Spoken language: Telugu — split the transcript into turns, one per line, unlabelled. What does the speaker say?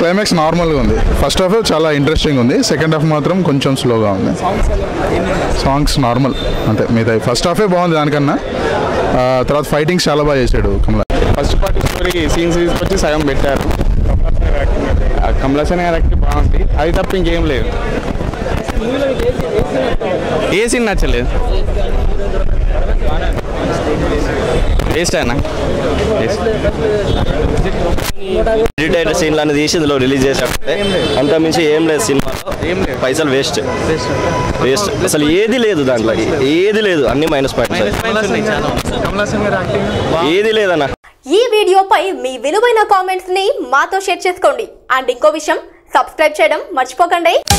క్లైమాక్స్ నార్మల్గా ఉంది. ఫస్ట్ హాఫ్ చాలా ఇంట్రెస్టింగ్ ఉంది, సెకండ్ హాఫ్ మాత్రం కొంచెం స్లోగా ఉంది. సాంగ్స్ నార్మల్ అంతే, మిగతా ఫస్ట్ హాఫే బాగుంది దానికన్నా. తర్వాత ఫైటింగ్స్ చాలా బాగా చేశాడు Kamal.
First part story scenes తీసుకొచ్చి సగం పెట్టారు. కమల్ హాసన్ గారి యాక్టింగ్ బాగుంది, అది తప్ప ఇంకేం లేదు. ఏ సీన్ నచ్చలేదు, వేస్ట్ అయినా.
ఎడిటెడ్ సీన్లను తీసి ఇందులో రిలీజ్ చేసేటంటే అంత మించి ఏం లేదు సినిమాలో. పైసలు వేస్ట్ వేస్ట్, అసలు ఏది లేదు దాంట్లో, ఏది లేదు, అన్ని మైనస్ పాయింట్స్, ఏది లేదన్న.
ఈ వీడియోపై మీ విలువైన కామెంట్స్ ని మాతో షేర్ చేసుకోండి. అండ్ ఇంకో విషయం, సబ్స్క్రైబ్ చేయడం మర్చిపోకండి.